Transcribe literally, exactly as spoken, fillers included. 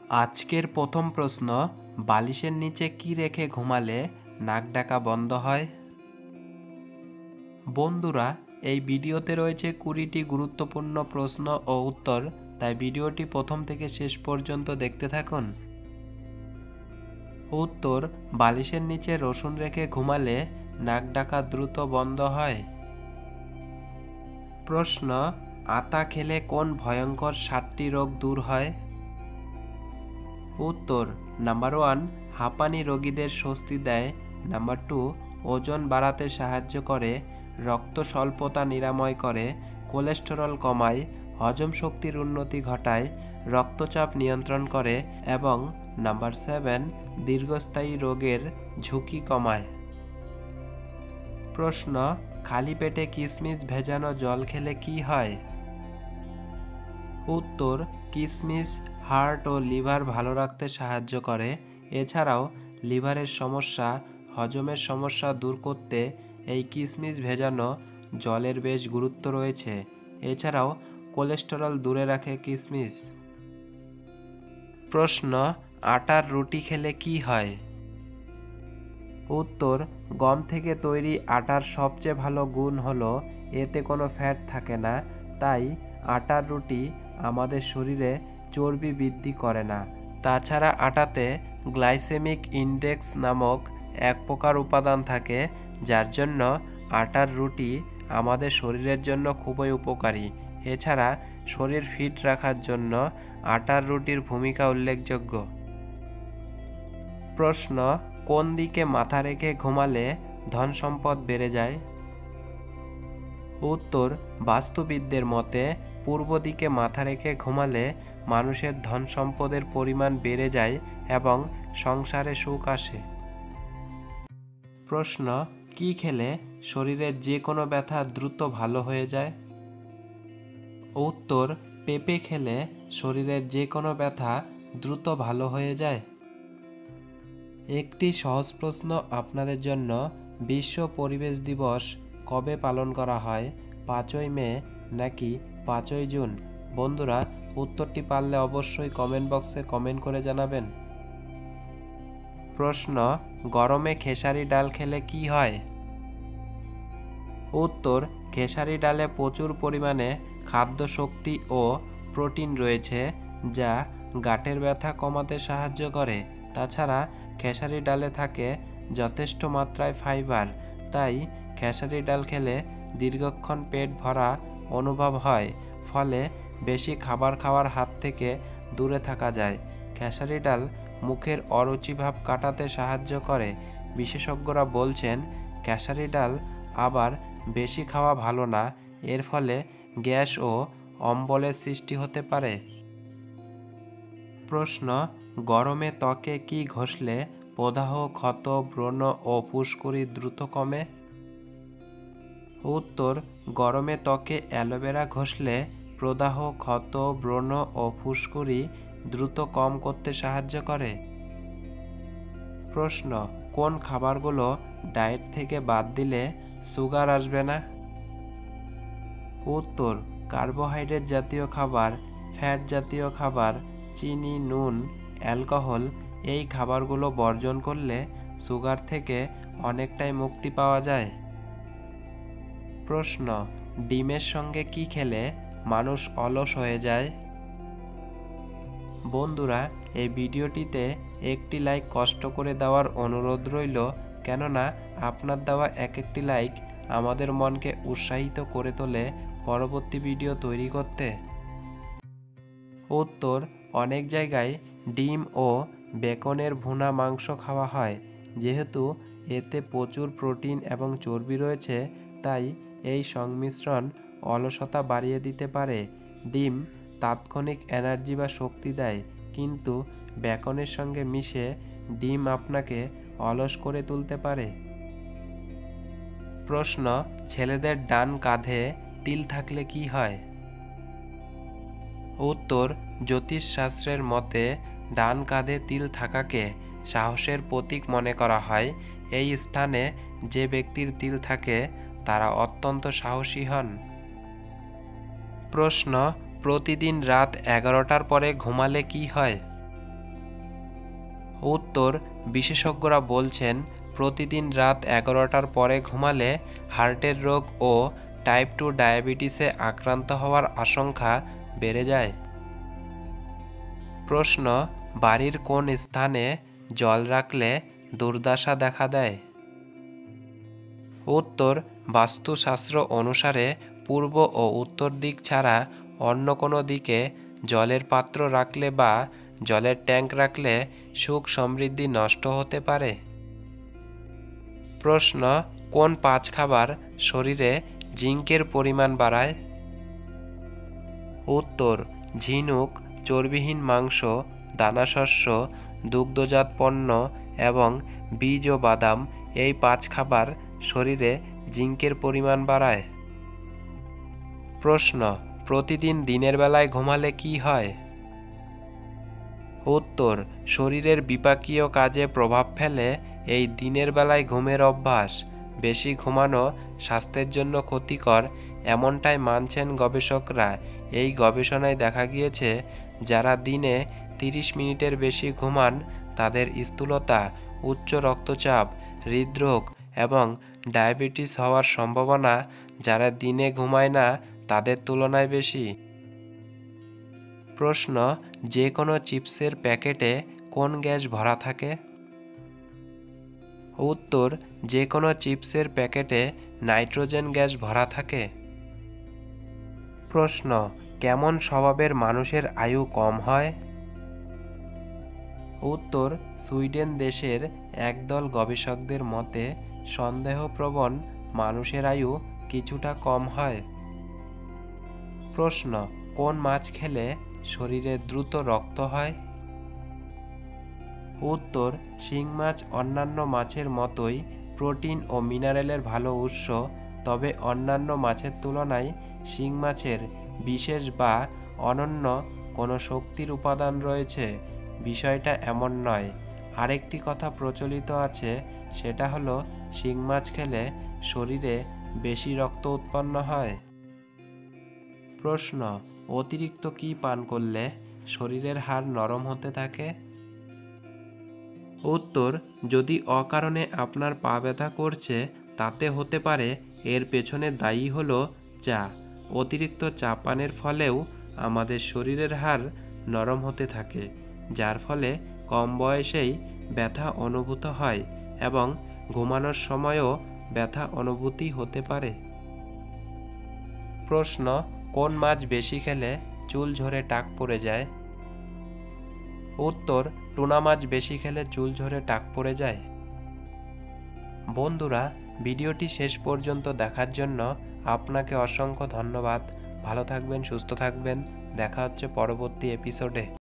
আজকের প্রথম প্রশ্ন, বালিশের নিচে কি রেখে ঘুমালে নাক ডাকা বন্ধ হয়? বন্ধুরা, এই ভিডিওতে রয়েছে কুড়িটি গুরুত্বপূর্ণ প্রশ্ন ও উত্তর, তাই ভিডিওটি প্রথম থেকে শেষ পর্যন্ত দেখতে থাকুন। উত্তর, বালিশের নিচে রসুন রেখে ঘুমালে নাক ডাকা দ্রুত বন্ধ হয়। প্রশ্ন, আতা খেলে কোন ভয়ঙ্কর সাতটি রোগ দূর হয়? উত্তর, নাম্বার ওয়ান, হাঁপানি রোগীদের স্বস্তি দেয়। নাম্বার টু, ওজন বাড়াতে সাহায্য করে, রক্ত স্বল্পতা নিরাময় করে, কোলেস্টেরল কমায়, হজম শক্তির উন্নতি ঘটায়, রক্তচাপ নিয়ন্ত্রণ করে এবং নাম্বার সেভেন, দীর্ঘস্থায়ী রোগের ঝুঁকি কমায়। প্রশ্ন, খালি পেটে কিশমিশ ভেজানো জল খেলে কি হয়? উত্তর, কিশমিশ হার্ট ও লিভার ভালো রাখতে সাহায্য করে। এছাড়াও লিভারের সমস্যা, হজমের সমস্যা দূর করতে এই কিশমিশ ভেজানো জলের বেশ গুরুত্ব রয়েছে। এছাড়াও কোলেস্টেরল দূরে রাখে কিশমিশ। প্রশ্ন, আটার রুটি খেলে কি হয়? উত্তর, গম থেকে তৈরি আটার সবচেয়ে ভালো গুণ হলো এতে কোনো ফ্যাট থাকে না, তাই আটার রুটি আমাদের শরীরে চর্বি বৃদ্ধি করে না। তাছাড়া আটাতে গ্লাইসেমিক ইন্ডেক্স নামক এক প্রকার উপাদান থাকে, যার জন্য আটার রুটি আমাদের শরীরের জন্য খুবই উপকারী। এছাড়া শরীর ফিট রাখার জন্য আটার রুটির ভূমিকা উল্লেখযোগ্য। প্রশ্ন, কোন দিকে মাথা রেখে ঘুমালে ধন সম্পদ বেড়ে যায়? উত্তর, বাস্তুবিদদের মতে পূর্ব দিকে মাথা রেখে ঘুমালে মানুষের ধন সম্পদের পরিমাণ বেড়ে যায় এবং সংসারে সুখ আসে। প্রশ্ন, কি খেলে শরীরের যে কোনো ব্যথা দ্রুত ভালো হয়ে যায়? উত্তর, পেঁপে খেলে শরীরের যে কোনো ব্যথা দ্রুত ভালো হয়ে যায়। একটি সহজ প্রশ্ন আপনাদের জন্য, বিশ্ব পরিবেশ দিবস কবে পালন করা হয়? পাঁচই মে নাকি পাঁচই জুন? বন্ধুরা, উত্তরটি পারলে অবশ্যই কমেন্ট বক্সে কমেন্ট করে জানাবেন। প্রশ্ন, গরমে খেসারি ডাল খেলে কি হয়? উত্তর, খেসারি ডালে প্রচুর পরিমাণে খাদ্য শক্তি ও প্রোটিন রয়েছে, যা গাঁটের ব্যথা কমাতে সাহায্য করে। তাছাড়া খেসারি ডালে থাকে যথেষ্ট মাত্রায় ফাইবার, তাই খেসারি ডাল খেলে দীর্ঘক্ষণ পেট ভরা অনুভব হয়, ফলে বেশি খাবার খাওয়ার হাত থেকে দূরে থাকা যায়। খেসারি ডাল মুখের অরুচিভাব কাটাতে সাহায্য করে। বিশেষজ্ঞরা বলছেন, খেসারি ডাল আবার বেশি খাওয়া ভালো না, এর ফলে গ্যাস ও অম্বলের সৃষ্টি হতে পারে। প্রশ্ন, গরমে ত্বকে কি ঘষলে প্রদাহ, ক্ষত, ব্রণ ও ফুসকুড়ি দ্রুত কমে? উত্তর, গরমে ত্বকে অ্যালোভেরা ঘষলে প্রদাহ, ক্ষত, ব্রণ ও ফুসকুড়ি দ্রুত কম করতে সাহায্য করে। প্রশ্ন, কোন খাবারগুলো ডায়েট থেকে বাদ দিলে সুগার আসবে না? উত্তর, কার্বোহাইড্রেট জাতীয় খাবার, ফ্যাট জাতীয় খাবার, চিনি, নুন, অ্যালকোহল এই খাবারগুলো বর্জন করলে সুগার থেকে অনেকটাই মুক্তি পাওয়া যায়। প্রশ্ন, ডিমের সঙ্গে কি খেলে মানুষ অলস হয়ে যায়? বন্ধুরা, এই ভিডিওটিতে একটি লাইক কষ্ট করে দেওয়ার অনুরোধ রইল, কেননা আপনার দেওয়া এক একটি লাইক আমাদের মনকে উৎসাহিত করে তোলে পরবর্তী ভিডিও তৈরি করতে। উত্তর, অনেক জায়গায় ডিম ও বেকনের ভুনা মাংস খাওয়া হয়, যেহেতু এতে প্রচুর প্রোটিন এবং চর্বি রয়েছে, তাই এই সংমিশ্রণ অলসতা বাড়িয়ে দিতে পারে। ডিম তাৎক্ষণিক এনার্জি বা শক্তি দেয়, কিন্তু বেকনের সঙ্গে মিশে ডিম আপনাকে অলস করে তুলতে পারে। প্রশ্ন, ছেলেদের ডান কাঁধে তিল থাকলে কি হয়? উত্তর, জ্যোতিষশাস্ত্রের মতে ডান কাঁধে তিল থাকাকে সাহসের প্রতীক মনে করা হয়। এই স্থানে যে ব্যক্তির তিল থাকে তারা অত্যন্ত সাহসী হন। প্রশ্ন, প্রতিদিন রাত এগারোটার পরে ঘুমালে কি হয়? উত্তর, বিশেষজ্ঞরা বলছেন প্রতিদিন রাত এগারোটার পরে ঘুমালে হার্টের রোগ ও টাইপ টু ডায়াবেটিসে আক্রান্ত হওয়ার আশঙ্কা বেড়ে যায়। প্রশ্ন, বাড়ির কোন স্থানে জল রাখলে দুর্দশা দেখা দেয়? উত্তর, বাস্তুশাস্ত্র অনুসারে পূর্ব ও উত্তর দিক ছাড়া অন্য কোনো দিকে জলের পাত্র রাখলে বা জলের ট্যাঙ্ক রাখলে সুখ সমৃদ্ধি নষ্ট হতে পারে। প্রশ্ন, কোন পাঁচ খাবার শরীরে জিঙ্কের পরিমাণ বাড়ায়? উত্তর, ঝিনুক, চর্বিহীন মাংস, দানাশস্য, দুগ্ধজাত পণ্য এবং বীজ ও বাদাম এই পাঁচ খাবার শরীরে জিঙ্কের পরিমাণ বাড়ায়। প্রশ্ন, প্রতিদিন দিনের বেলায় ঘুমালে কি হয়? উত্তর, শরীরের বিপাকীয় কাজে প্রভাব ফেলে এই দিনের বেলায় ঘুমের অভ্যাস। বেশি ঘুমানো স্বাস্থ্যের জন্য ক্ষতিকর এমনটাই মানছেন গবেষকরা। এই গবেষণায় দেখা গিয়েছে যারা দিনে তিরিশ মিনিটের বেশি ঘুমান তাদের স্থূলতা, উচ্চ রক্তচাপ, হৃদরোগ এবং ডায়াবেটিস হওয়ার সম্ভাবনা যারা দিনে ঘুমায় না তাদের তুলনায় বেশি। প্রশ্ন, যে কোনো চিপসের প্যাকেটে কোন গ্যাস ভরা থাকে? উত্তর, যে কোনো চিপসের প্যাকেটে নাইট্রোজেন গ্যাস ভরা থাকে। প্রশ্ন, কেমন স্বভাবের মানুষের আয়ু কম হয়? উত্তর, সুইডেন দেশের একদল গবেষকদের মতে সন্দেহপ্রবণ মানুষের আয়ু কিছুটা কম হয়। প্রশ্ন, কোন মাছ খেলে শরীরে দ্রুত রক্ত হয়? উত্তর, শিং মাছ অন্যান্য মাছের মতোই প্রোটিন ও মিনারেলের ভালো উৎস, তবে অন্যান্য মাছের তুলনায় শিং মাছের বিশেষ বা অনন্য কোনো শক্তির উপাদান রয়েছে। বিষয়টা এমন নয়। আরেকটি কথা প্রচলিত আছে, সেটা হলো শিং মাছ খেলে শরীরে বেশি রক্ত উৎপন্ন হয়। প্রশ্ন, অতিরিক্ত কি পান করলে শরীরের হাড় নরম হতে থাকে? উত্তর, যদি অকারণে আপনার পা ব্যথা করছে তাতে হতে পারে এর পেছনে দায়ী হলো চা। অতিরিক্ত চা পানের ফলেও আমাদের শরীরের হাড় নরম হতে থাকে, যার ফলে কম বয়সেই ব্যথা অনুভূত হয় এবং ঘুমানোর সময়ও ব্যথা অনুভূতি হতে পারে। প্রশ্ন, কোন মাছ বেশি খেলে চুল ঝরে টাক পড়ে যায়? উত্তর, টুনা মাছ বেশি খেলে চুল ঝরে টাক পড়ে যায়। বন্ধুরা, ভিডিওটি শেষ পর্যন্ত দেখার জন্য আপনাকে অসংখ্য ধন্যবাদ। ভালো থাকবেন, সুস্থ থাকবেন। দেখা হচ্ছে পরবর্তী এপিসোডে।